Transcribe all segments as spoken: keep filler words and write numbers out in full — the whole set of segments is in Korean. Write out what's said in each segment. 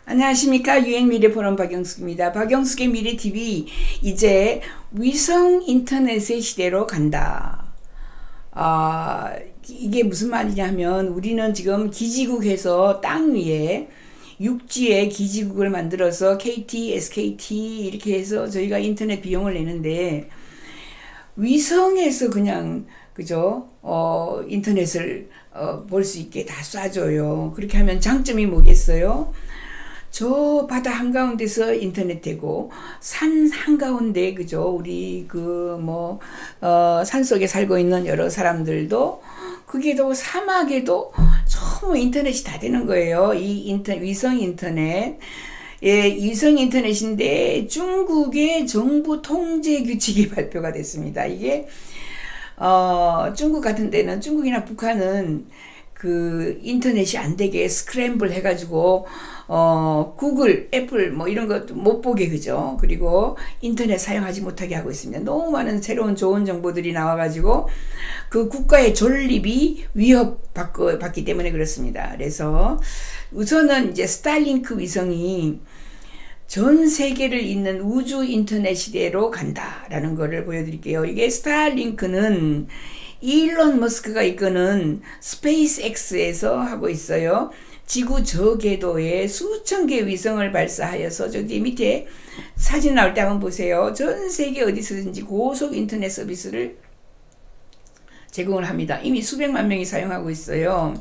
안녕하십니까. 유엔미래포럼 박영숙입니다. 박영숙의 미래티비, 이제 위성 인터넷의 시대로 간다. 아, 이게 무슨 말이냐 하면, 우리는 지금 기지국에서 땅 위에 육지에 기지국을 만들어서 케이티, 에스케이티 이렇게 해서 저희가 인터넷 비용을 내는데, 위성에서 그냥 그죠? 어, 인터넷을 어, 볼 수 있게 다 쏴줘요. 그렇게 하면 장점이 뭐겠어요? 저 바다 한가운데서 인터넷 되고, 산 한가운데, 그죠? 우리, 그, 뭐, 어, 산속에 살고 있는 여러 사람들도, 그게도 사막에도 전부 인터넷이 다 되는 거예요. 이 인터, 위성 인터넷. 예, 위성 인터넷인데, 중국의 정부 통제 규칙이 발표가 됐습니다. 이게, 어, 중국 같은 데는, 중국이나 북한은 그 인터넷이 안 되게 스크램블 해가지고, 어, 구글, 애플, 뭐 이런 것도 못 보게, 그죠? 그리고 인터넷 사용하지 못하게 하고 있습니다. 너무 많은 새로운 좋은 정보들이 나와가지고 그 국가의 존립이 위협받기 때문에 그렇습니다. 그래서 우선은 이제 스타링크 위성이 전 세계를 잇는 우주 인터넷 시대로 간다라는 거를 보여드릴게요. 이게 스타링크는 일론 머스크가 이끄는 스페이스엑스에서 하고 있어요. 지구 저궤도에 수천 개의 위성을 발사하여서, 저 뒤에 밑에 사진 나올 때 한번 보세요. 전 세계 어디서든지 고속 인터넷 서비스를 제공을 합니다. 이미 수백만 명이 사용하고 있어요.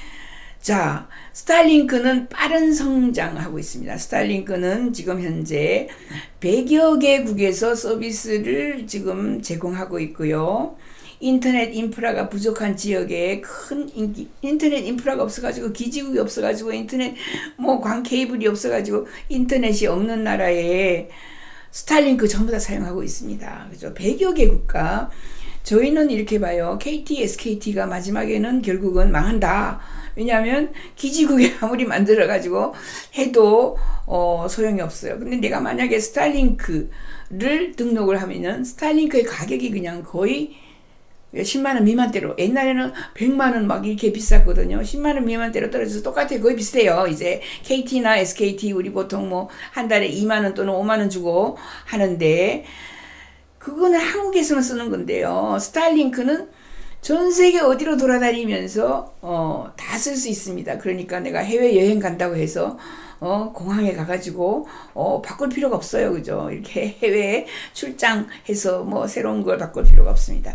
자, 스타링크는 빠른 성장하고 있습니다. 스타링크는 지금 현재 백여 개국에서 서비스를 지금 제공하고 있고요. 인터넷 인프라가 부족한 지역에 큰 인기, 인터넷 인프라가 없어가지고, 기지국이 없어가지고, 인터넷 뭐 광 케이블이 없어가지고, 인터넷이 없는 나라에 스타링크 전부 다 사용하고 있습니다. 그죠? 백여 개 국가. 저희는 이렇게 봐요. 케이티, 에스케이티가 마지막에는 결국은 망한다. 왜냐하면 기지국에 아무리 만들어가지고 해도 어, 소용이 없어요. 근데 내가 만약에 스타링크를 등록을 하면은 스타링크의 가격이 그냥 거의 십만 원 미만대로, 옛날에는 백만 원 막 이렇게 비쌌거든요. 십만 원 미만대로 떨어져서 똑같아요. 거의 비슷해요. 이제 케이티나 에스케이티 우리 보통 뭐 한 달에 이만 원 또는 오만 원 주고 하는데, 그거는 한국에서만 쓰는 건데요. 스타링크는 전 세계 어디로 돌아다니면서 어, 다 쓸 수 있습니다. 그러니까 내가 해외 여행 간다고 해서 어, 공항에 가가지고 어, 바꿀 필요가 없어요. 그죠? 이렇게 해외에 출장해서 뭐 새로운 걸 바꿀 필요가 없습니다.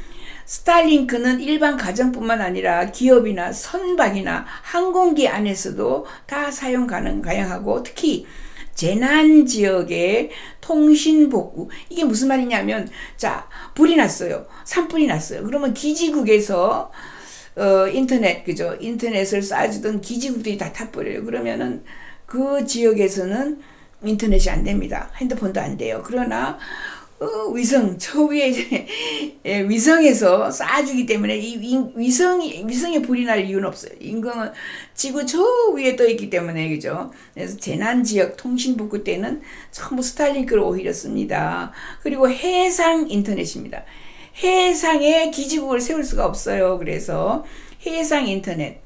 스타링크는 일반 가정뿐만 아니라 기업이나 선박이나 항공기 안에서도 다 사용 가능, 가능하고, 특히 재난 지역의 통신 복구. 이게 무슨 말이냐면, 자, 불이 났어요. 산불이 났어요. 그러면 기지국에서 어, 인터넷, 그죠? 인터넷을 쏴주던 기지국들이 다 타버려요. 그러면은 그 지역에서는 인터넷이 안 됩니다. 핸드폰도 안 돼요. 그러나 어, 위성, 저 위에 이제, 예, 위성에서 쏴주기 때문에 이 위성이, 위성에 불이 날 이유는 없어요. 인공은 지구 저 위에 떠 있기 때문에, 그죠? 그래서 재난지역 통신 복구 때는 전부 스타링크를 오히려 씁니다. 그리고 해상 인터넷입니다. 해상에 기지국을 세울 수가 없어요. 그래서 해상 인터넷.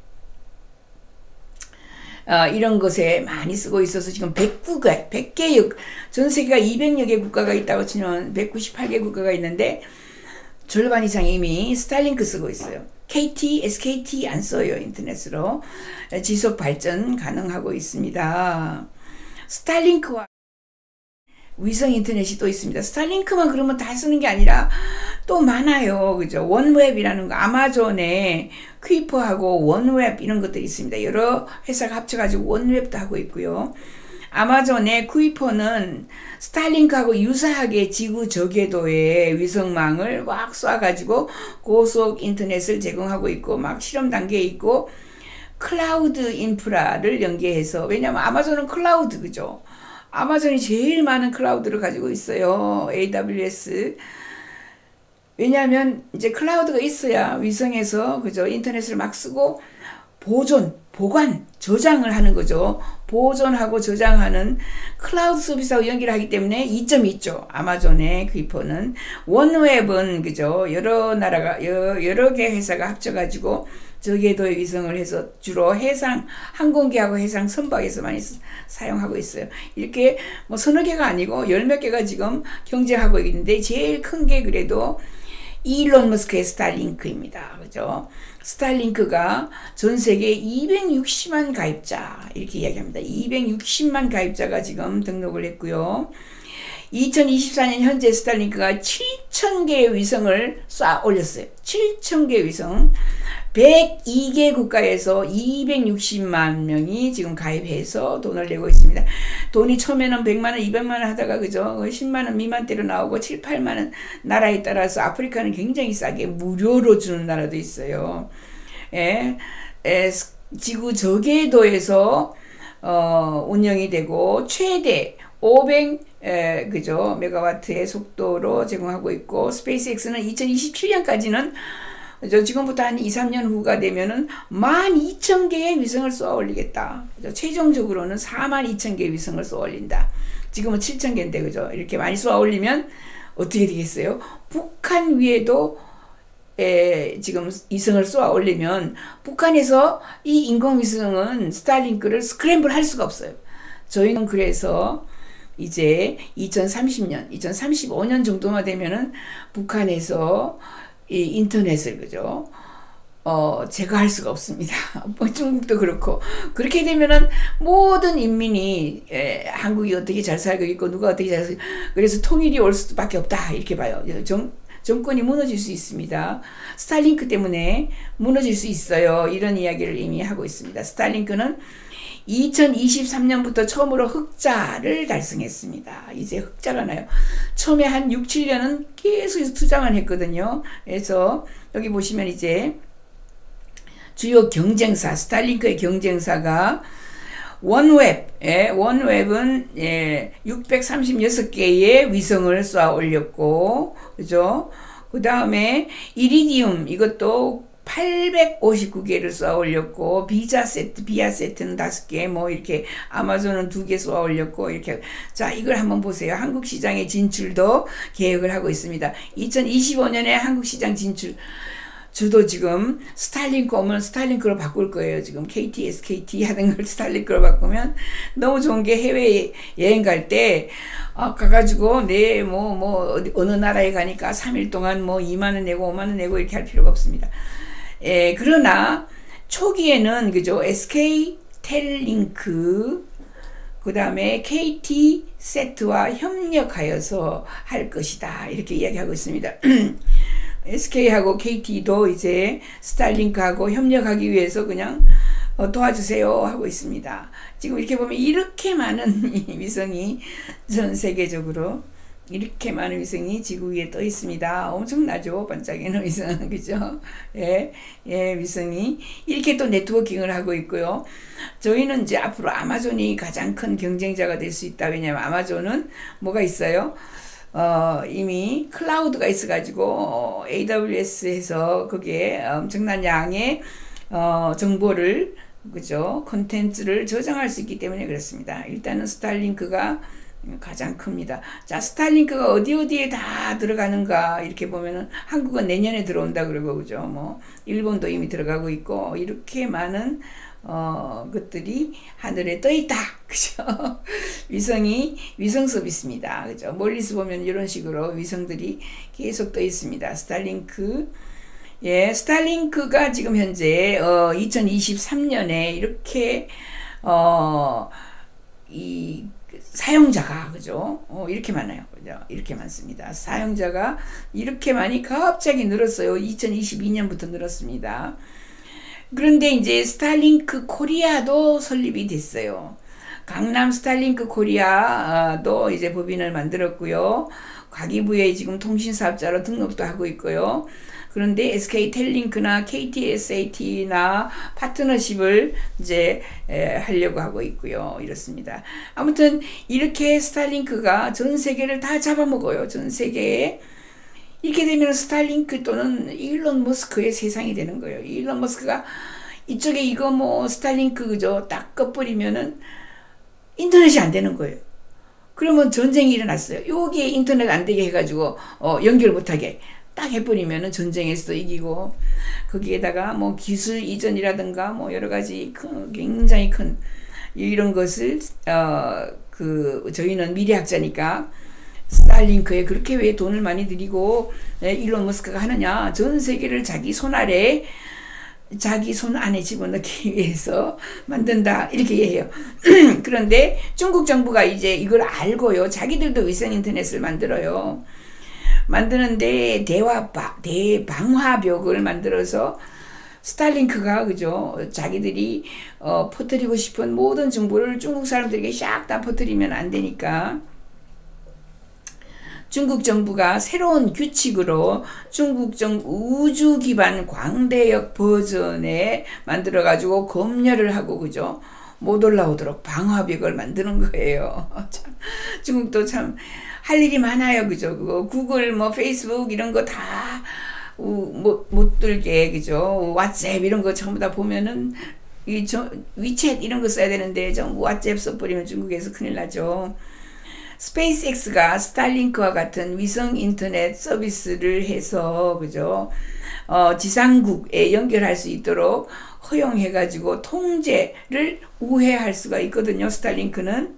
어, 이런 것에 많이 쓰고 있어서 지금 백 국가, 백 개의, 전 세계가 이백여 개 국가가 있다고 치면 백구십팔 개 국가가 있는데, 절반 이상 이미 스타링크 쓰고 있어요. 케이티, 에스케이티 안 써요. 인터넷으로. 지속 발전 가능하고 있습니다. 스타링크와 위성 인터넷이 또 있습니다. 스타링크만 그러면 다 쓰는 게 아니라 또 많아요. 그죠? 원웹이라는 거, 아마존에 퀴퍼하고 원웹 이런 것들이 있습니다. 여러 회사가 합쳐가지고 원웹도 하고 있고요. 아마존의 퀴퍼는 스타링크하고 유사하게 지구 저궤도에 위성망을 막 쏴가지고 고속 인터넷을 제공하고 있고, 막 실험 단계에 있고, 클라우드 인프라를 연계해서, 왜냐면 아마존은 클라우드, 그죠? 아마존이 제일 많은 클라우드를 가지고 있어요. 에이더블유에스. 왜냐하면 이제 클라우드가 있어야 위성에서, 그죠? 인터넷을 막 쓰고 보존, 보관, 저장을 하는 거죠. 보존하고 저장하는 클라우드 서비스하고 연결을 하기 때문에 이점이 있죠. 아마존의 퀴퍼는. 원웹은, 그죠? 여러 나라가, 여러, 여러 개 회사가 합쳐가지고 저궤도에 위성을 해서 주로 해상 항공기하고 해상 선박에서 많이 사용하고 있어요. 이렇게 뭐 서너 개가 아니고 열 몇 개가 지금 경쟁하고 있는데 제일 큰 게 그래도 일론 머스크의 스타링크입니다. 그죠? 스타링크가 전 세계 이백육십만 가입자 이렇게 이야기합니다. 이백육십만 가입자가 지금 등록을 했고요. 이천이십사 년 현재 스타링크가 칠천 개의 위성을 쏴 올렸어요. 칠천 개의 위성. 백이 개 국가에서 이백육십만 명이 지금 가입해서 돈을 내고 있습니다. 돈이 처음에는 백만 원, 이백만 원 하다가 그죠? 십만 원 미만대로 나오고 칠, 팔만 원 나라에 따라서 아프리카는 굉장히 싸게 무료로 주는 나라도 있어요. 예, 예, 지구 저궤도에서 어, 운영이 되고 최대 오백 에, 그죠? 메가와트의 속도로 제공하고 있고 스페이스X는 이천이십칠 년까지는 저 지금부터 한 이, 삼 년 후가 되면은 만 이천 개의 위성을 쏘아 올리겠다. 그죠? 최종적으로는 사만 이천 개의 위성을 쏘아 올린다. 지금은 칠천 개인데 그죠? 이렇게 많이 쏘아 올리면 어떻게 되겠어요? 북한 위에도 에, 지금 위성을 쏘아 올리면 북한에서 이 인공위성은 스타링크를 스크램블 할 수가 없어요. 저희는 그래서 이제 이천삼십 년, 이천삼십오 년 정도만 되면은 북한에서 이 인터넷을 그죠? 어, 제거할 수가 없습니다. 뭐 중국도 그렇고 그렇게 되면은 모든 인민이 에, 한국이 어떻게 잘 살고 있고 누가 어떻게 잘 살고 그래서 통일이 올 수밖에 없다 이렇게 봐요. 정, 정권이 무너질 수 있습니다. 스타링크 때문에 무너질 수 있어요. 이런 이야기를 이미 하고 있습니다. 스타링크는 이천이십삼 년부터 처음으로 흑자를 달성했습니다. 이제 흑자가 나요. 처음에 한 육, 칠 년은 계속해서 투자만 했거든요. 그래서 여기 보시면 이제 주요 경쟁사, 스타링크의 경쟁사가 원웹, 예, 원웹은 예, 육백삼십육 개의 위성을 쏘아 올렸고, 그죠? 그 다음에 이리디움, 이것도 팔백오십구 개를 쏘아 올렸고, 비자 세트, 비아 세트는 다섯 개, 뭐 이렇게 아마존은 두 개 쏘아 올렸고, 이렇게. 자, 이걸 한번 보세요. 한국 시장의 진출도 계획을 하고 있습니다. 이천이십오 년에 한국 시장 진출. 저도 지금 스타일링크 오면 스타일링크로 바꿀 거예요. 지금 케이티, 에스케이티 하는 걸 스타일링크로 바꾸면 너무 좋은 게 해외 여행 갈 때, 아, 가가지고, 네, 뭐, 뭐, 어디, 어느 나라에 가니까 삼 일 동안 뭐 이만 원 내고 오만 원 내고 이렇게 할 필요가 없습니다. 예, 그러나 초기에는, 그죠, 에스케이텔링크, 그 다음에 케이티세트와 협력하여서 할 것이다. 이렇게 이야기하고 있습니다. 에스케이하고 케이티도 이제 스타일링크하고 협력하기 위해서 그냥 어, 도와주세요 하고 있습니다. 지금 이렇게 보면 이렇게 많은 위성이 전 세계적으로 이렇게 많은 위성이 지구 위에 떠 있습니다. 엄청나죠? 반짝이는 위성, 그죠? 예, 예, 위성이 이렇게 또 네트워킹을 하고 있고요. 저희는 이제 앞으로 아마존이 가장 큰 경쟁자가 될 수 있다. 왜냐하면 아마존은 뭐가 있어요? 어, 이미 클라우드가 있어가지고 어, 에이더블유에스에서 거기에 엄청난 양의 어, 정보를 그죠? 콘텐츠를 저장할 수 있기 때문에 그렇습니다. 일단은 스타일링크가 가장 큽니다. 자, 스타일링크가 어디 어디에 다 들어가는가 이렇게 보면은 한국은 내년에 들어온다 그러고 그죠? 뭐 일본도 이미 들어가고 있고 이렇게 많은 어, 것들이 하늘에 떠 있다. 그죠? 위성이, 위성 서비스입니다. 그죠? 멀리서 보면 이런 식으로 위성들이 계속 떠 있습니다. 스타링크. 예, 스타링크가 지금 현재, 어, 이천이십삼 년에 이렇게, 어, 이, 사용자가, 그죠? 어, 이렇게 많아요. 그죠? 이렇게 많습니다. 사용자가 이렇게 많이 갑자기 늘었어요. 이천이십이 년부터 늘었습니다. 그런데 이제 스타링크 코리아도 설립이 됐어요. 강남 스타링크 코리아도 이제 법인을 만들었고요. 과기부에 지금 통신사업자로 등록도 하고 있고요. 그런데 에스케이텔링크나 케이티에스에이티나 파트너십을 이제 에, 하려고 하고 있고요. 이렇습니다. 아무튼 이렇게 스타링크가 전 세계를 다 잡아먹어요. 전 세계에. 이렇게 되면 스타링크 또는 일론 머스크의 세상이 되는 거예요. 일론 머스크가 이쪽에 이거 뭐 스타링크 그죠? 딱 꺼버리면은 인터넷이 안 되는 거예요. 그러면 전쟁이 일어났어요. 여기에 인터넷 안 되게 해가지고 어, 연결 못하게. 딱 해버리면은 전쟁에서도 이기고, 거기에다가 뭐 기술 이전이라든가 뭐 여러 가지 큰, 굉장히 큰 이런 것을 어 그 저희는 미래학자니까 스타링크에 그렇게 왜 돈을 많이 들이고 네, 일론 머스크가 하느냐, 전 세계를 자기 손 아래 자기 손 안에 집어넣기 위해서 만든다 이렇게 얘기해요. 그런데 중국 정부가 이제 이걸 알고요, 자기들도 위성 인터넷을 만들어요. 만드는데 대화 대방화벽을 만들어서 스타링크가 그죠, 자기들이 어, 퍼뜨리고 싶은 모든 정보를 중국 사람들에게 샥 다 퍼뜨리면 안 되니까 중국 정부가 새로운 규칙으로 중국 정 우주 기반 광대역 버전에 만들어 가지고 검열을 하고 그죠, 못 올라오도록 방화벽을 만드는 거예요. 참, 중국도 참 할 일이 많아요, 그죠? 그거 구글 뭐 페이스북 이런 거 다 못 못 들게 그죠? 왓츠앱 이런 거 전부 다 보면은 이 저 위챗 이런 거 써야 되는데 전부 왓츠앱 써버리면 중국에서 큰일 나죠. 스페이스X가 스타링크와 같은 위성 인터넷 서비스를 해서 그죠, 어, 지상국에 연결할 수 있도록 허용해가지고 통제를 우회할 수가 있거든요, 스타링크는.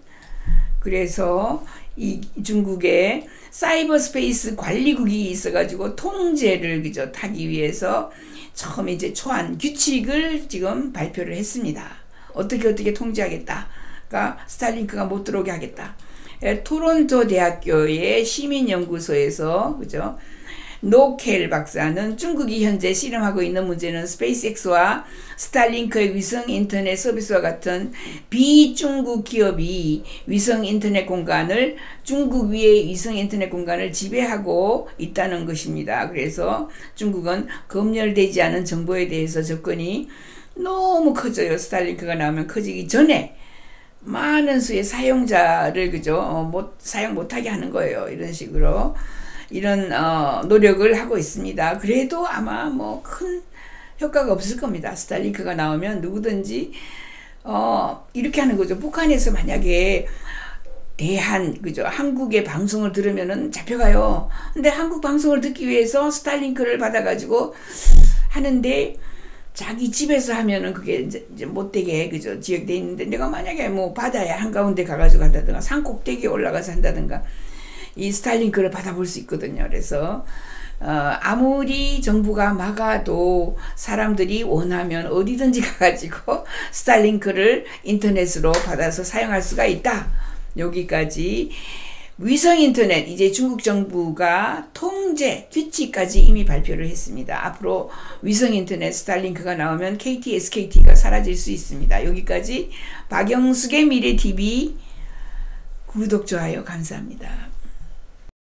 그래서 이 중국에 사이버 스페이스 관리국이 있어가지고 통제를 그죠 타기 위해서 처음 이제 초안 규칙을 지금 발표를 했습니다. 어떻게 어떻게 통제하겠다. 그러니까 스타링크가 못 들어오게 하겠다. 토론토 대학교의 시민연구소에서 그죠, 노켈 박사는 중국이 현재 실험하고 있는 문제는 스페이스X와 스타링크의 위성 인터넷 서비스와 같은 비중국 기업이 위성 인터넷 공간을 중국 위의 위성 인터넷 공간을 지배하고 있다는 것입니다. 그래서 중국은 검열되지 않은 정보에 대해서 접근이 너무 커져요. 스타링크가 나오면 커지기 전에 많은 수의 사용자를 그죠 어, 못 사용 못하게 하는 거예요. 이런 식으로 이런 어, 노력을 하고 있습니다. 그래도 아마 뭐 큰 효과가 없을 겁니다. 스타링크가 나오면 누구든지 어, 이렇게 하는 거죠. 북한에서 만약에 대한 그죠 한국의 방송을 들으면은 잡혀가요. 근데 한국 방송을 듣기 위해서 스타링크를 받아가지고 하는데 자기 집에서 하면은 그게 이제, 이제 못되게 그죠 지역돼 있는데, 내가 만약에 뭐 바다에 한가운데 가가지고 한다든가 산 꼭대기에 올라가서 한다든가 이 스타링크를 받아볼 수 있거든요. 그래서 어, 아무리 정부가 막아도 사람들이 원하면 어디든지 가가지고 스타링크를 인터넷으로 받아서 사용할 수가 있다. 여기까지 위성 인터넷 이제 중국 정부가 통제 규칙까지 이미 발표를 했습니다. 앞으로 위성 인터넷 스타링크가 나오면 케이티, 에스케이티가 사라질 수 있습니다. 여기까지 박영숙의 미래티비 구독, 좋아요 감사합니다.